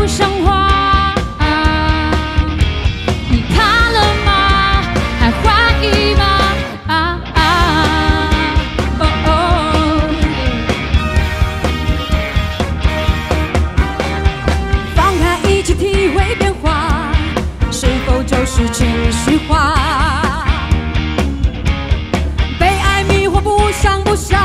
像话。你看了吗？还怀疑吗？放开一起体会变化，是否就是情绪化？被爱迷惑，不想不想。